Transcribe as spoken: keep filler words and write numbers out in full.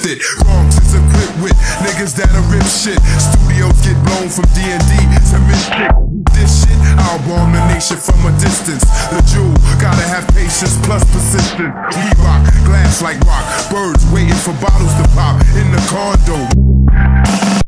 it. Wrongs is equipped with niggas that'll rip shit. Studios get blown from D and D to Mystic. This shit, I'll bomb the nation from a distance. The jewel, gotta have patience plus persistence. We rock, glass like rock. Birds waiting for bottles to pop in the condo.